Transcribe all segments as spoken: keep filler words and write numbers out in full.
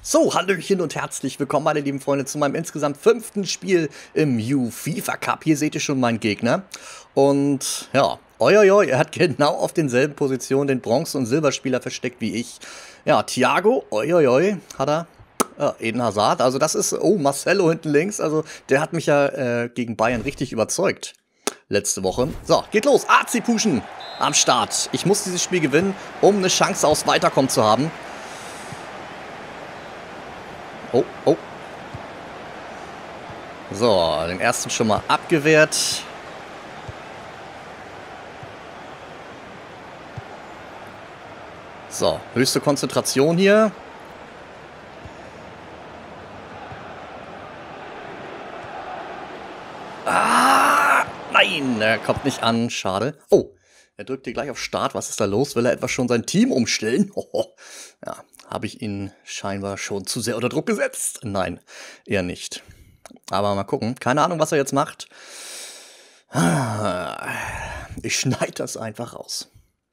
So, hallöchen und herzlich willkommen, meine lieben Freunde, zu meinem insgesamt fünften Spiel im UEFA Cup. Hier seht ihr schon meinen Gegner. Und ja, oi, er hat genau auf denselben Positionen den Bronze- und Silberspieler versteckt wie ich. Ja, Thiago, oi, hat er. Ja, Eden Hazard, also das ist, oh, Marcelo hinten links, also der hat mich ja äh, gegen Bayern richtig überzeugt letzte Woche. So, geht los, A C Puschen am Start. Ich muss dieses Spiel gewinnen, um eine Chance aufs Weiterkommen zu haben. Oh, oh. So, den ersten schon mal abgewehrt. So, höchste Konzentration hier. Ah, nein, er kommt nicht an, schade. Oh, er drückt hier gleich auf Start. Was ist da los? Will er etwa schon sein Team umstellen? Oh, ja, habe ich ihn scheinbar schon zu sehr unter Druck gesetzt? Nein, eher nicht. Aber mal gucken. Keine Ahnung, was er jetzt macht. Ich schneide das einfach raus.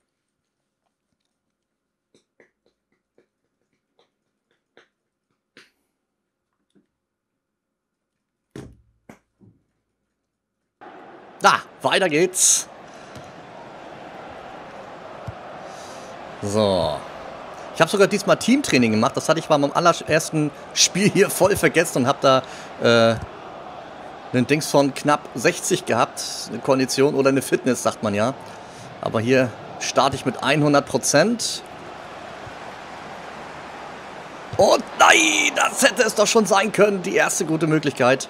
Da, weiter geht's. So. Ich habe sogar diesmal Teamtraining gemacht. Das hatte ich beim allerersten Spiel hier voll vergessen und habe da äh, einen Dings von knapp sechzig gehabt. Eine Kondition oder eine Fitness, sagt man ja. Aber hier starte ich mit hundert Prozent. Und nein, das hätte es doch schon sein können. Die erste gute Möglichkeit.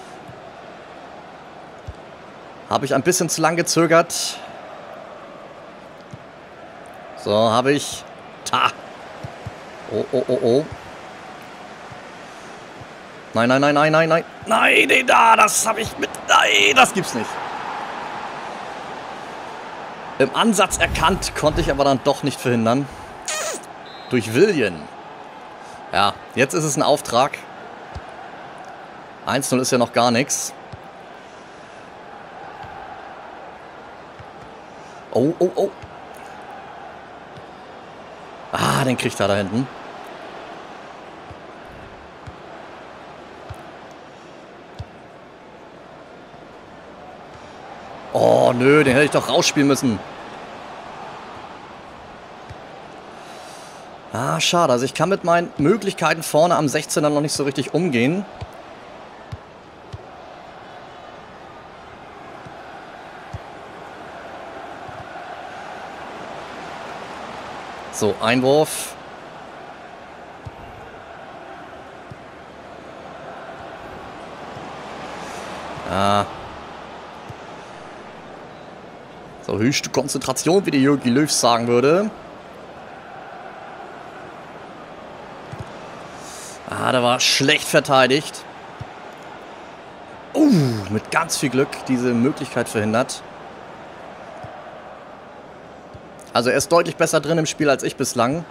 Habe ich ein bisschen zu lang gezögert. So, habe ich... Ta! Oh, oh, oh, oh. Nein, nein, nein, nein, nein, nein. Nein, nee, da, das habe ich mit... Nein, das gibt's nicht. Im Ansatz erkannt, konnte ich aber dann doch nicht verhindern. Durch Willian. Ja, jetzt ist es ein Auftrag. eins null ist ja noch gar nichts. Oh, oh, oh. Ah, den kriegt er da hinten. Oh, nö, den hätte ich doch rausspielen müssen. Ah, schade. Also ich kann mit meinen Möglichkeiten vorne am sechzehner noch nicht so richtig umgehen. So, Einwurf. Ah. So, höchste Konzentration, wie der Jogi Löw sagen würde. Ah, der war schlecht verteidigt. Uh, mit ganz viel Glück diese Möglichkeit verhindert. Also er ist deutlich besser drin im Spiel als ich bislang.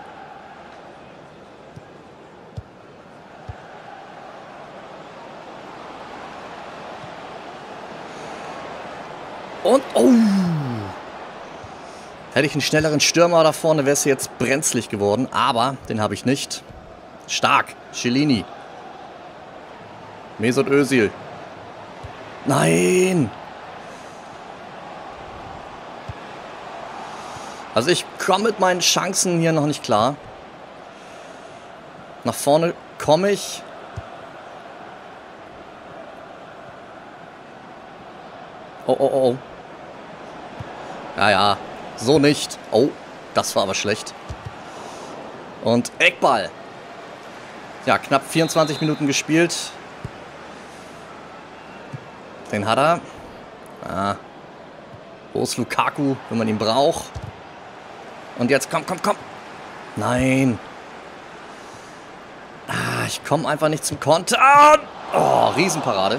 Und, oh! Hätte ich einen schnelleren Stürmer da vorne, wäre es jetzt brenzlig geworden. Aber den habe ich nicht. Stark. Chiellini. Mesut Özil. Nein! Also ich komme mit meinen Chancen hier noch nicht klar. Nach vorne komme ich. Oh, oh, oh. Ja, ja. So nicht. Oh, das war aber schlecht. Und Eckball. Ja, knapp vierundzwanzig Minuten gespielt. Den hat er. Ah. Wo ist Lukaku, wenn man ihn braucht? Und jetzt, komm, komm, komm. Nein. Ah, ich komme einfach nicht zum Konter. Oh, Riesenparade.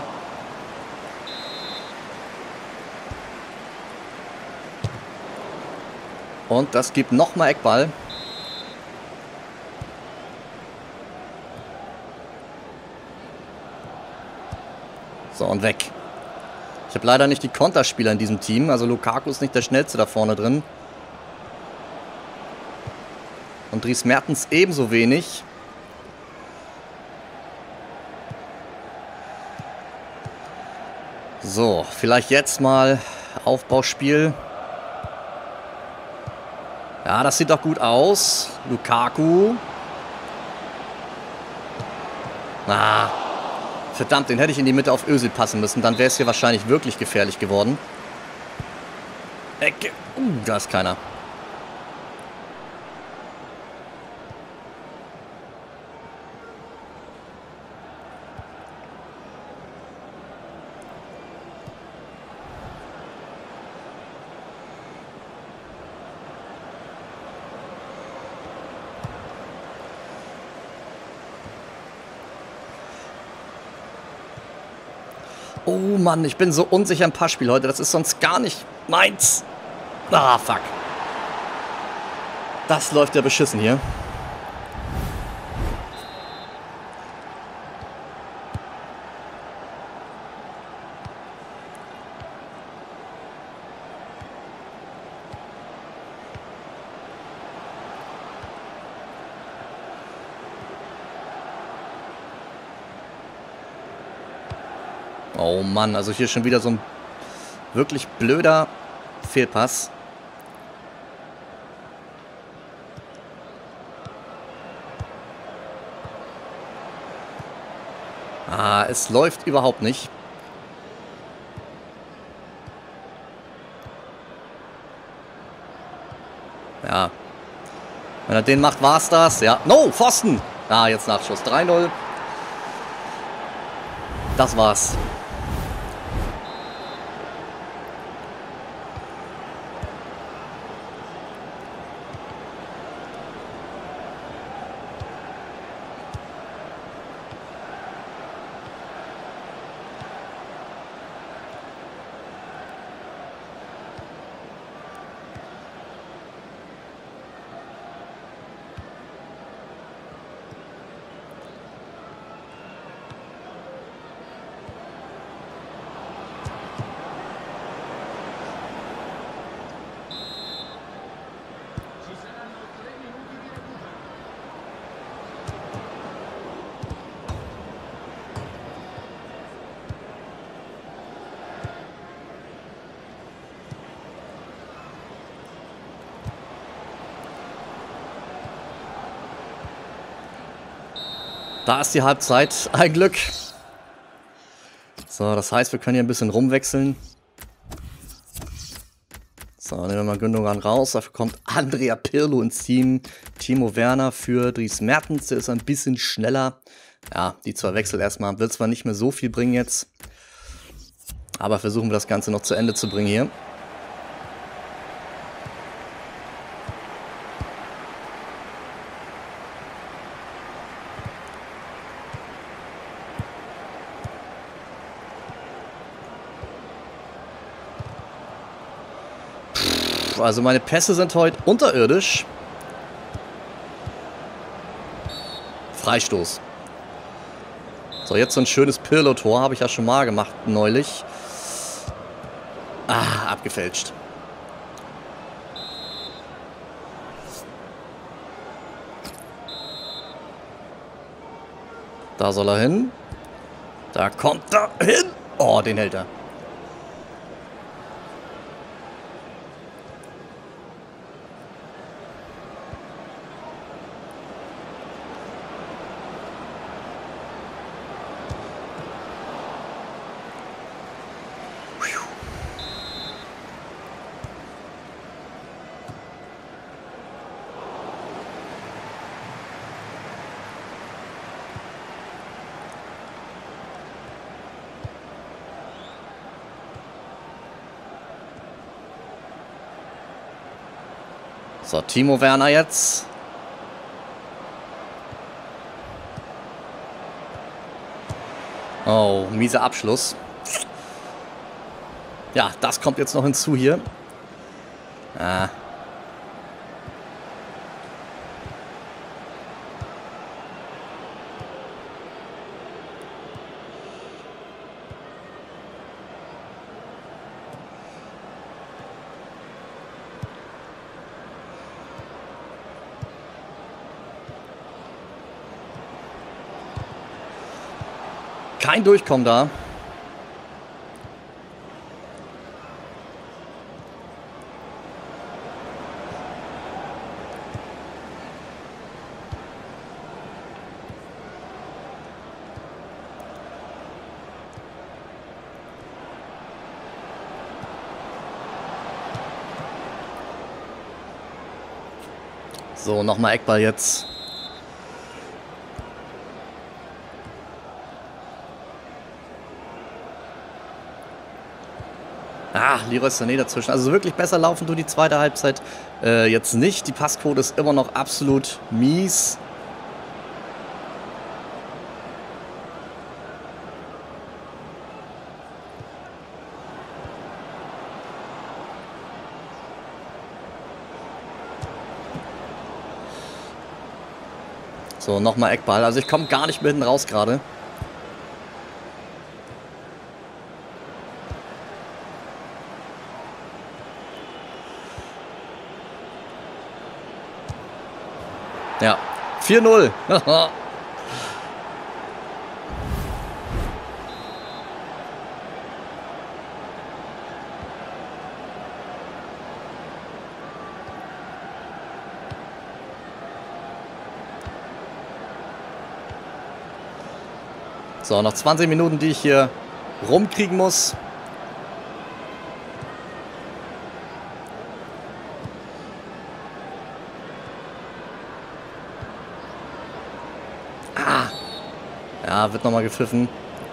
Und das gibt nochmal Eckball. So, und weg. Ich habe leider nicht die Konterspieler in diesem Team. Also Lukaku ist nicht der schnellste da vorne drin. Und Dries Mertens ebenso wenig. So, vielleicht jetzt mal Aufbauspiel. Ja, das sieht doch gut aus. Lukaku. Ah, verdammt, den hätte ich in die Mitte auf Özil passen müssen. Dann wäre es hier wahrscheinlich wirklich gefährlich geworden. Ecke. Uh, da ist keiner. Oh Mann, ich bin so unsicher im Passspiel heute. Das ist sonst gar nicht meins. Ah, fuck. Das läuft ja beschissen hier. Oh Mann, also hier schon wieder so ein wirklich blöder Fehlpass. Ah, es läuft überhaupt nicht. Ja. Wenn er den macht, war's das. Ja. No, Pfosten. Ah, jetzt Nachschuss. drei null. Das war's. Da ist die Halbzeit. Ein Glück. So, das heißt, wir können hier ein bisschen rumwechseln. So, nehmen wir mal Gündogan raus. Dafür kommt Andrea Pirlo ins Team. Timo Werner für Dries Mertens. Der ist ein bisschen schneller. Ja, die zwei Wechsel erstmal. Wird zwar nicht mehr so viel bringen jetzt. Aber versuchen wir das Ganze noch zu Ende zu bringen hier. Also meine Pässe sind heute unterirdisch. Freistoß. So, jetzt so ein schönes Pirlo-Tor. Habe ich ja schon mal gemacht neulich. Ah, abgefälscht. Da soll er hin. Da kommt er hin. Oh, den hält er. So, Timo Werner jetzt. Oh, mieser Abschluss. Ja, das kommt jetzt noch hinzu hier. Ah. Kein Durchkommen da. So, nochmal Eckball jetzt. Ah, Leroy Sané dazwischen. Also wirklich besser laufen tut die zweite Halbzeit äh, jetzt nicht. Die Passquote ist immer noch absolut mies. So, nochmal Eckball. Also ich komme gar nicht mehr hinten raus gerade. Ja, vier null. So, noch zwanzig Minuten, die ich hier rumkriegen muss. Ah. Ja, wird nochmal gepfiffen.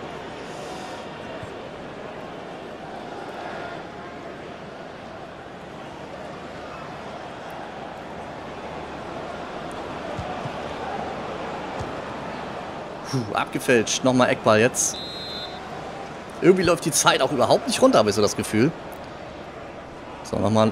Puh, abgefälscht. Nochmal Eckball jetzt. Irgendwie läuft die Zeit auch überhaupt nicht runter, habe ich so das Gefühl. So, nochmal.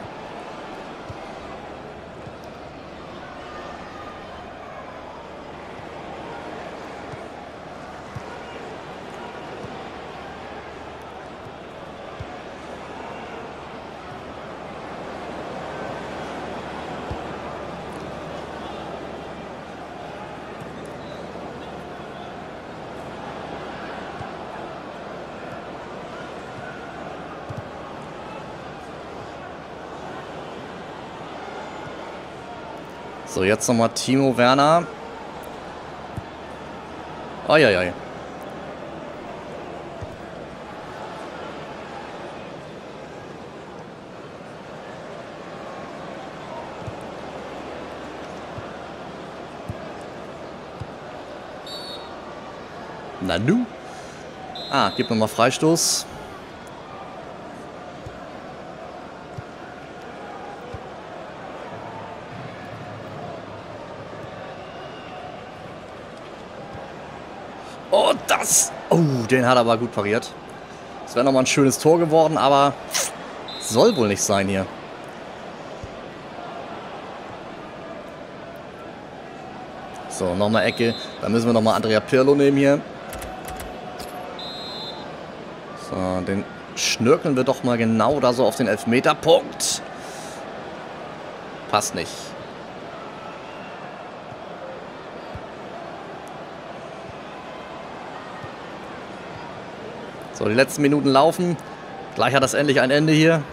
So, jetzt nochmal Timo Werner. Eieiei. Nanu. Ah, gibt nochmal Freistoß. Oh, das... Oh, den hat er aber gut pariert. Das wäre nochmal ein schönes Tor geworden, aber soll wohl nicht sein hier. So, nochmal Ecke. Da müssen wir nochmal Andrea Pirlo nehmen hier. So, den schnörkeln wir doch mal genau da so auf den Elfmeterpunkt. Passt nicht. So, die letzten Minuten laufen. Gleich hat das endlich ein Ende hier.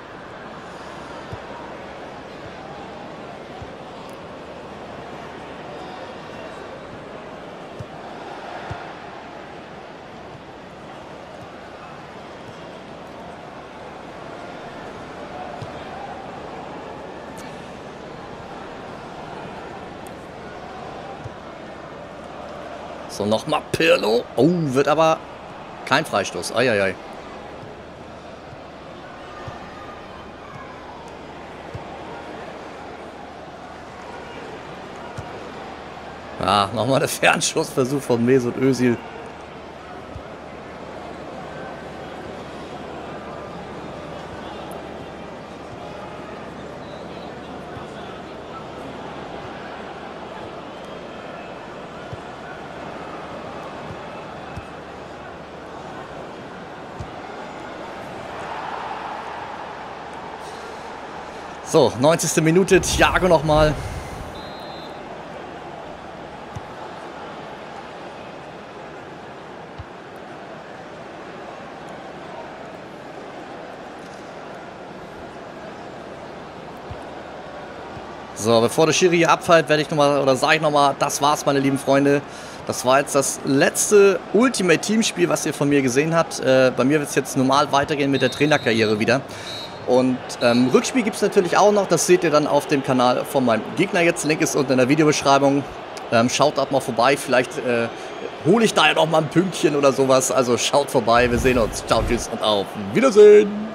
So, nochmal Pirlo. Oh, wird aber kein Freistoß. Eieiei. Ja, nochmal der Fernschussversuch von Mesut Özil. So, neunzigste Minute, Thiago nochmal. So, bevor der Schiri hier abfällt, werde ich nochmal, oder sage ich nochmal, das war's, meine lieben Freunde. Das war jetzt das letzte Ultimate Team Spiel, was ihr von mir gesehen habt. Äh, bei mir wird es jetzt normal weitergehen mit der Trainerkarriere wieder. Und ähm, Rückspiel gibt es natürlich auch noch. Das seht ihr dann auf dem Kanal von meinem Gegner jetzt. Link ist unten in der Videobeschreibung. Ähm, schaut dort mal vorbei. Vielleicht äh, hole ich da ja noch mal ein Pünktchen oder sowas. Also schaut vorbei. Wir sehen uns. Ciao, tschüss und auf Wiedersehen.